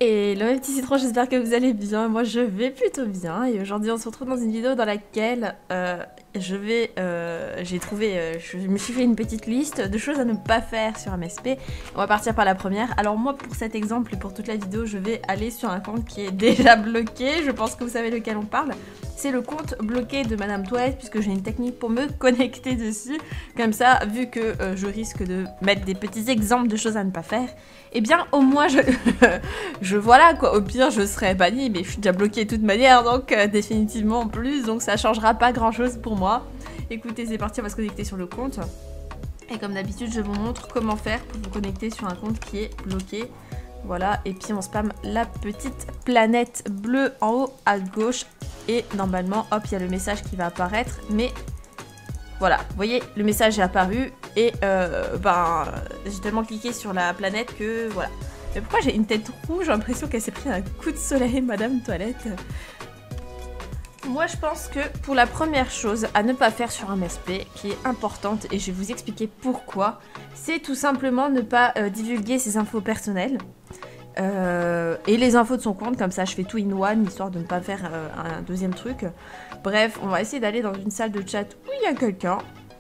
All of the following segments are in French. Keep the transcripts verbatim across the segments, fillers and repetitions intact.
Et le petit citron, j'espère que vous allez bien. Moi, je vais plutôt bien. Et aujourd'hui, on se retrouve dans une vidéo dans laquelle euh, je vais, euh, j'ai trouvé, euh, je me suis fait une petite liste de choses à ne pas faire sur M S P. On va partir par la première. Alors moi, pour cet exemple et pour toute la vidéo, je vais aller sur un compte qui est déjà bloqué. Je pense que vous savez lequel on parle. C'est le compte bloqué de Madame Toilette, puisque j'ai une technique pour me connecter dessus. Comme ça, vu que euh, je risque de mettre des petits exemples de choses à ne pas faire, eh bien, au moins, je, je voilà quoi. Au pire, je serai bannie, mais je suis déjà bloquée de toute manière, donc euh, définitivement en plus, donc ça changera pas grand chose pour moi. Écoutez, c'est parti, on va se connecter sur le compte. Et comme d'habitude, je vous montre comment faire pour vous connecter sur un compte qui est bloqué. Voilà, et puis on spam la petite planète bleue en haut à gauche. Et normalement, hop, il y a le message qui va apparaître, mais voilà, vous voyez, le message est apparu et euh, ben, j'ai tellement cliqué sur la planète que voilà. Mais pourquoi j'ai une tête rouge? J'ai l'impression qu'elle s'est pris un coup de soleil, Madame Toilette. Moi, je pense que pour la première chose à ne pas faire sur un M S P, qui est importante, et je vais vous expliquer pourquoi, c'est tout simplement ne pas euh, divulguer ses infos personnelles. Euh, et les infos de son compte, comme ça je fais tout in one, histoire de ne pas faire euh, un deuxième truc. Bref, on va essayer d'aller dans une salle de chat où il y a quelqu'un.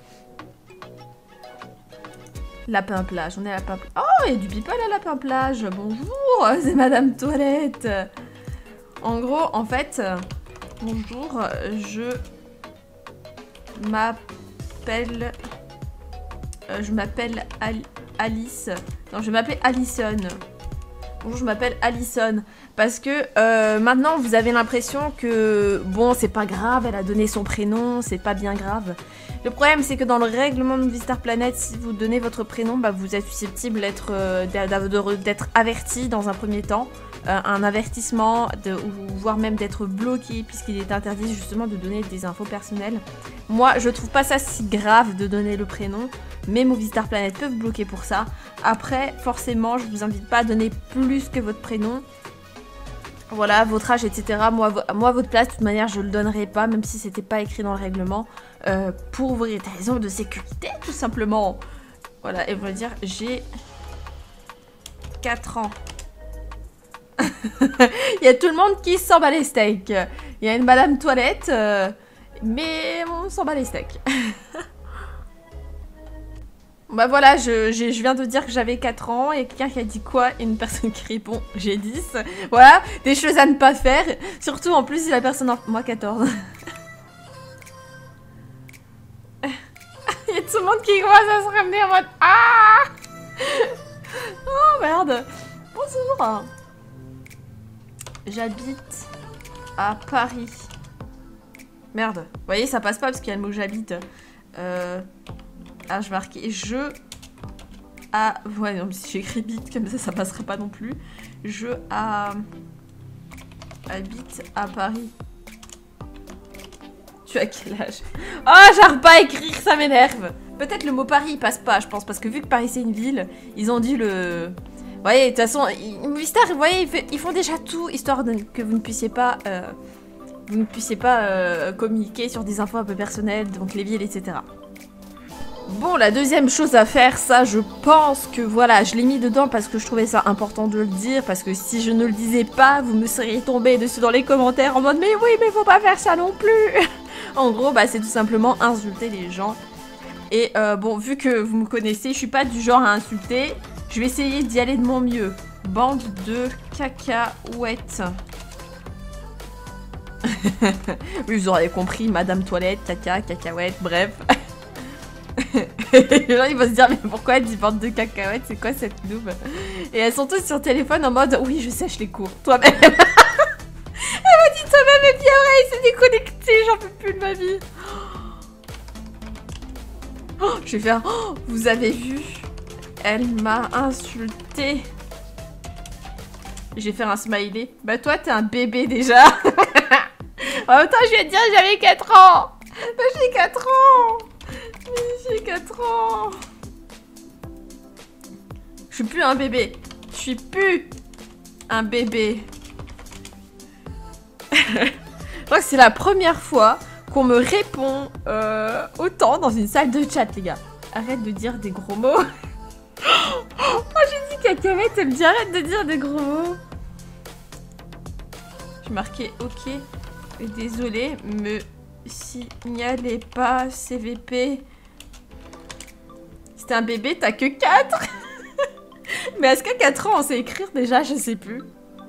Lapin plage, on est à Lapin plage. Oh, il y a du people à Lapin plage. Bonjour, c'est Madame Toilette. En gros, en fait, bonjour, je m'appelle... Euh, je m'appelle Al Alice. Non, je vais m'appeler Alison. Bonjour, je m'appelle Alison. Parce que euh, maintenant, vous avez l'impression que, bon, c'est pas grave, elle a donné son prénom, c'est pas bien grave. Le problème, c'est que dans le règlement de Movistar Planet, si vous donnez votre prénom, bah, vous êtes susceptible d'être euh, d'être averti dans un premier temps. Euh, un avertissement, de, ou voire même d'être bloqué, puisqu'il est interdit justement de donner des infos personnelles. Moi, je trouve pas ça si grave de donner le prénom, mais Movistar Planet peut vous bloquer pour ça. Après, forcément, je vous invite pas à donner plus que votre prénom. Voilà, votre âge, et cetera. Moi, moi votre place, de toute manière, je le donnerai pas, même si c'était pas écrit dans le règlement, euh, pour vos raisons de sécurité, tout simplement. Voilà, et on va dire, j'ai quatre ans. Il y a tout le monde qui s'en bat les steaks. Il y a une Madame Toilette, euh, mais on s'en bat les steaks. Bah voilà, je, je, je viens de dire que j'avais quatre ans et quelqu'un qui a dit quoi? Une personne qui répond j'ai dix. Voilà, des choses à ne pas faire. Surtout en plus si la personne en... Moi quatorze. Il y a tout le monde qui commence à se ramener en mode ah. Oh merde. Bonjour. J'habite à Paris. Merde. Vous voyez, ça passe pas parce qu'il y a le mot j'habite. Euh... Ah, je marquais je à... Ouais, non, mais si j'écris bit comme ça, ça passera pas non plus. Je à... habite à Paris. Tu as quel âge? Oh, j'arrive pas à écrire, ça m'énerve. Peut-être le mot Paris, il passe pas, je pense, parce que vu que Paris, c'est une ville, ils ont dit le... Vous voyez, de toute façon, Movistar, vous voyez, ils font déjà tout, histoire de, que vous ne puissiez pas... Euh, vous ne puissiez pas euh, communiquer sur des infos un peu personnelles, donc les villes, et cetera. Bon, la deuxième chose à faire, ça, je pense que, voilà, je l'ai mis dedans parce que je trouvais ça important de le dire, parce que si je ne le disais pas, vous me seriez tombé dessus dans les commentaires en mode « Mais oui, mais faut pas faire ça non plus !» En gros, bah, c'est tout simplement insulter les gens. Et euh, bon, vu que vous me connaissez, je suis pas du genre à insulter, je vais essayer d'y aller de mon mieux. Bande de cacahuètes. Oui, vous aurez compris, Madame Toilette, caca, cacahuète, bref. Les gens ils vont se dire mais pourquoi elle dit bande de cacahuètes, c'est quoi cette noob? Et elles sont toutes sur téléphone en mode oui je sèche les cours, toi-même. Elle m'a dit toi-même et puis après il s'est déconnecté, j'en peux plus de ma vie. Oh, je vais faire oh, vous avez vu, elle m'a insulté. Je vais faire un smiley. Bah toi t'es un bébé déjà. En même temps je vais te dire j'avais quatre ans. Bah j'ai quatre ans. J'ai quatre ans. Je suis plus un bébé. Je suis plus un bébé. Je crois que c'est la première fois qu'on me répond euh, autant dans une salle de chat, les gars. Arrête de dire des gros mots. Oh, j'ai dit cacahuète, elle me dit arrête de dire des gros mots. marqué ok. Désolé, me signalez pas C V P. C'était un bébé, t'as que quatre. Mais est-ce qu'à quatre ans on sait écrire déjà? Je sais plus.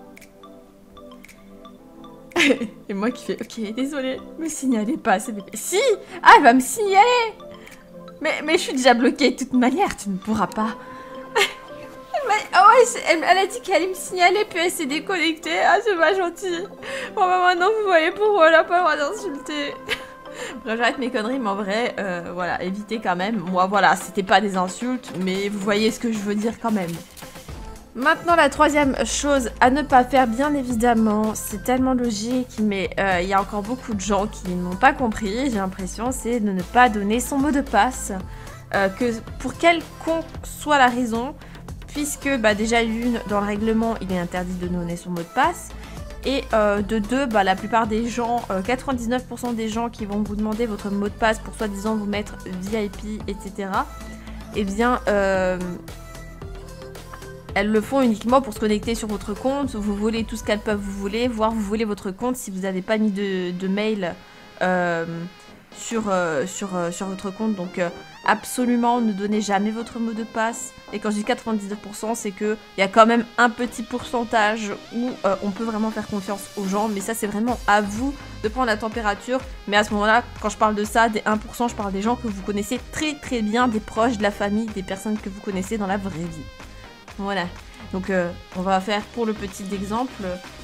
Et moi qui fais ok, désolé, me signalez pas C V P. Si! Ah, elle va me signaler! Mais, mais je suis déjà bloquée de toute manière, tu ne pourras pas. Oh ouais, elle, elle a dit qu'elle allait me signaler, puis elle s'est déconnectée. Ah, c'est pas gentil. Bon, bah maintenant, vous voyez pourquoi elle a pas le droit d'insulter. Bref, j'arrête mes conneries, mais en vrai, euh, voilà, évitez quand même. Moi, voilà, c'était pas des insultes, mais vous voyez ce que je veux dire quand même. Maintenant, la troisième chose à ne pas faire, bien évidemment, c'est tellement logique, mais euh, il y a encore beaucoup de gens qui n'ont pas compris, j'ai l'impression, c'est de ne pas donner son mot de passe. Euh, que pour quelconque soit la raison, puisque bah, déjà une, dans le règlement, il est interdit de donner son mot de passe. Et euh, de deux, bah, la plupart des gens, euh, quatre-vingt-dix-neuf pour cent des gens qui vont vous demander votre mot de passe pour soi-disant vous mettre V I P, et cetera. Eh bien, euh, elles le font uniquement pour se connecter sur votre compte. Vous volez tout ce qu'elles peuvent vous voler, voire vous volez votre compte si vous n'avez pas mis de, de mail euh, sur, euh, sur, euh, sur votre compte. Donc, euh, absolument, ne donnez jamais votre mot de passe. Et quand je dis quatre-vingt-dix-neuf pour cent, c'est qu'il y a quand même un petit pourcentage où euh, on peut vraiment faire confiance aux gens. Mais ça, c'est vraiment à vous de prendre la température. Mais à ce moment-là, quand je parle de ça, des un pour cent, je parle des gens que vous connaissez très très bien, des proches, de la famille, des personnes que vous connaissez dans la vraie vie. Voilà. Donc, euh, on va faire pour le petit exemple.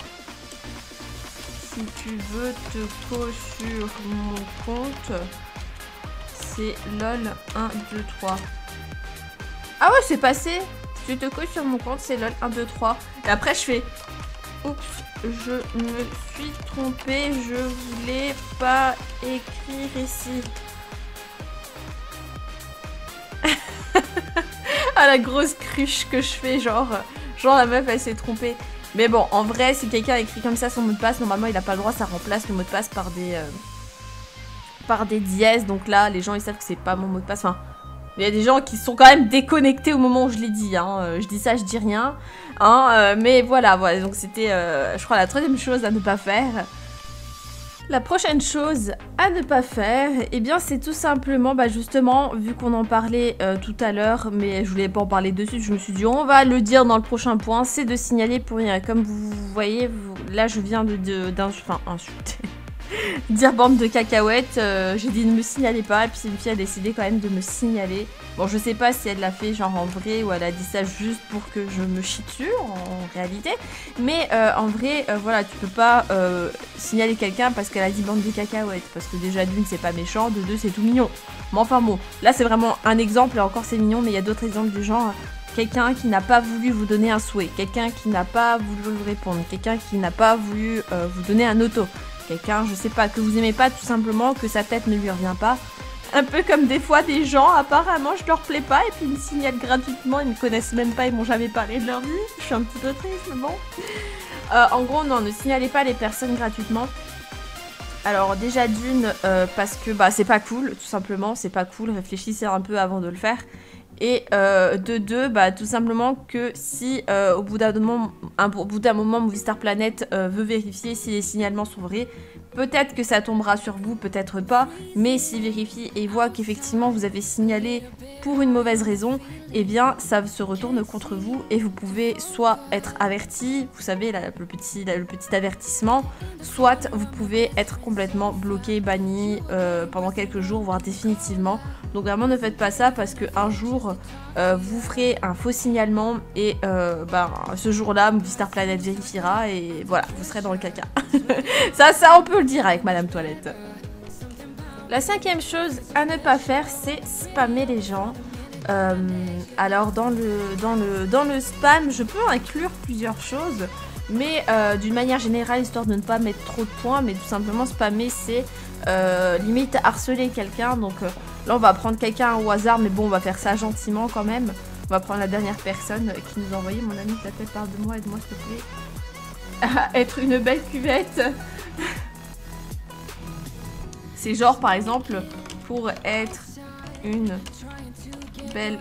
Si tu veux te co sur mon compte, c'est lol un, deux, trois. Ah ouais, c'est passé. Tu te coches sur mon compte, c'est lol un, deux, trois. Et après, je fais... Oups, je me suis trompée, je voulais pas écrire ici. Ah, la grosse cruche que je fais, genre... Genre, la meuf, elle s'est trompée. Mais bon, en vrai, si quelqu'un écrit comme ça son mot de passe, normalement, il n'a pas le droit, ça remplace le mot de passe par des... Euh, par des dièses. Donc là, les gens, ils savent que c'est pas mon mot de passe. Enfin... Il y a des gens qui sont quand même déconnectés au moment où je l'ai dit. Hein. Euh, je dis ça, je dis rien. Hein. Euh, mais voilà, voilà. Donc c'était, euh, je crois, la troisième chose à ne pas faire. La prochaine chose à ne pas faire, eh bien, c'est tout simplement, bah, justement, vu qu'on en parlait euh, tout à l'heure, mais je voulais pas en parler dessus, je me suis dit, on va le dire dans le prochain point, c'est de signaler pour rien. Comme vous voyez, vous, là, je viens de, de d'insulter. Enfin, insulter. Dire bande de cacahuètes, euh, j'ai dit ne me signalez pas, et puis une fille a décidé quand même de me signaler. Bon, je sais pas si elle l'a fait genre en vrai ou elle a dit ça juste pour que je me chie dessus en réalité, mais euh, en vrai, euh, voilà, tu peux pas euh, signaler quelqu'un parce qu'elle a dit bande de cacahuètes, parce que déjà d'une c'est pas méchant, de deux c'est tout mignon. Mais enfin bon, là c'est vraiment un exemple et encore c'est mignon, mais il y a d'autres exemples du genre quelqu'un qui n'a pas voulu vous donner un souhait, quelqu'un qui n'a pas voulu vous répondre, quelqu'un qui n'a pas voulu euh, vous donner un auto. Quelqu'un, je sais pas, que vous aimez pas tout simplement, que sa tête ne lui revient pas. Un peu comme des fois des gens, apparemment je leur plais pas et puis ils me signalent gratuitement, ils me connaissent même pas, ils m'ont jamais parlé de leur vie. Je suis un petit peu triste, mais bon. Euh, en gros, non, ne signalez pas les personnes gratuitement. Alors déjà d'une, euh, parce que bah c'est pas cool, tout simplement, c'est pas cool, réfléchissez un peu avant de le faire. Et euh, de deux, bah, tout simplement que si euh, au bout d'un moment, un, au bout d'un moment Movistar Planet euh, veut vérifier si les signalements sont vrais, peut-être que ça tombera sur vous, peut-être pas, mais s'il vérifie et voit qu'effectivement vous avez signalé pour une mauvaise raison, eh bien ça se retourne contre vous et vous pouvez soit être averti, vous savez, la, le, petit, la, le petit avertissement, soit vous pouvez être complètement bloqué, banni euh, pendant quelques jours, voire définitivement. Donc vraiment ne faites pas ça parce qu'un jour euh, vous ferez un faux signalement et euh, bah, ce jour-là Movistar Planet vérifiera et voilà, vous serez dans le caca. ça, ça on peut le dire avec Madame Toilette. La cinquième chose à ne pas faire, c'est spammer les gens. Euh, alors dans le, dans, le, dans le spam, je peux inclure plusieurs choses, mais euh, d'une manière générale, histoire de ne pas mettre trop de points, mais tout simplement spammer, c'est euh, limite harceler quelqu'un. Donc euh, là, on va prendre quelqu'un au hasard, mais bon, on va faire ça gentiment quand même. On va prendre la dernière personne qui nous a envoyé. Mon ami, ta tête, parle de moi, aide-moi s'il te plaît. Être une belle cuvette. C'est genre, par exemple, pour être une belle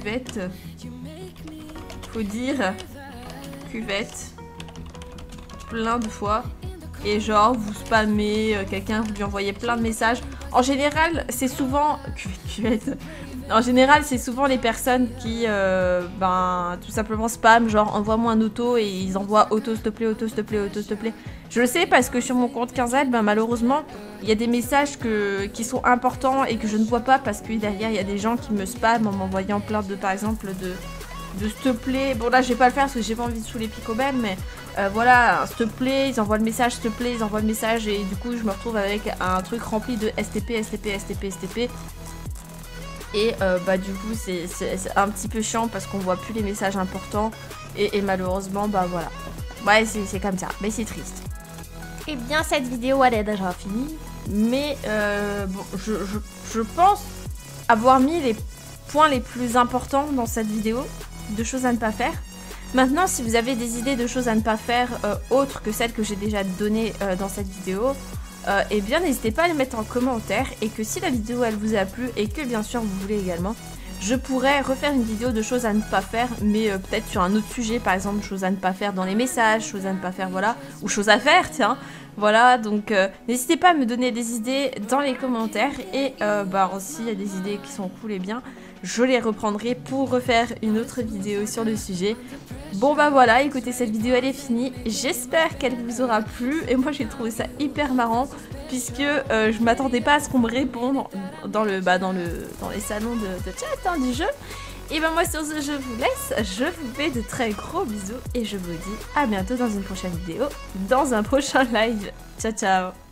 cuvette, faut dire cuvette plein de fois. Et genre, vous spammez euh, quelqu'un, vous lui envoyez plein de messages. En général, c'est souvent... En général, c'est souvent les personnes qui, euh, ben, tout simplement spam, genre envoie-moi un auto et ils envoient auto s'il te plaît, auto s'il te plaît, auto s'il te plaît. Je le sais parce que sur mon compte Quinzel, ben, malheureusement, il y a des messages que, qui sont importants et que je ne vois pas parce que derrière, il y a des gens qui me spamment en m'envoyant plein de, par exemple, de... de s'il te plaît, bon là je vais pas le faire parce que j'ai pas envie de saouler Picobem, mais euh, voilà, s'il te plaît, ils envoient le message, s'il te plaît, ils envoient le message et du coup je me retrouve avec un truc rempli de S T P, S T P, S T P, S T P. Et euh, bah du coup c'est un petit peu chiant parce qu'on voit plus les messages importants et, et malheureusement bah voilà. Ouais c'est comme ça, mais c'est triste. Et bien cette vidéo elle est déjà finie, mais euh, bon, je, je, je pense avoir mis les points les plus importants dans cette vidéo, de choses à ne pas faire. Maintenant si vous avez des idées de choses à ne pas faire euh, autres que celles que j'ai déjà données euh, dans cette vidéo, Euh, et bien n'hésitez pas à les mettre en commentaire et que si la vidéo elle vous a plu et que bien sûr vous voulez également, je pourrais refaire une vidéo de choses à ne pas faire mais euh, peut-être sur un autre sujet, par exemple choses à ne pas faire dans les messages, choses à ne pas faire voilà, ou choses à faire tiens, voilà donc euh, n'hésitez pas à me donner des idées dans les commentaires et euh, bah aussi il y a des idées qui sont cool et bien, je les reprendrai pour refaire une autre vidéo sur le sujet. Bon bah voilà, écoutez cette vidéo elle est finie, j'espère qu'elle vous aura plu et moi j'ai trouvé ça hyper marrant puisque euh, je m'attendais pas à ce qu'on me réponde dans, le, bah, dans, le, dans les salons de, de chat hein, du jeu. Et ben moi sur ce je vous laisse, je vous fais de très gros bisous et je vous dis à bientôt dans une prochaine vidéo, dans un prochain live. Ciao ciao.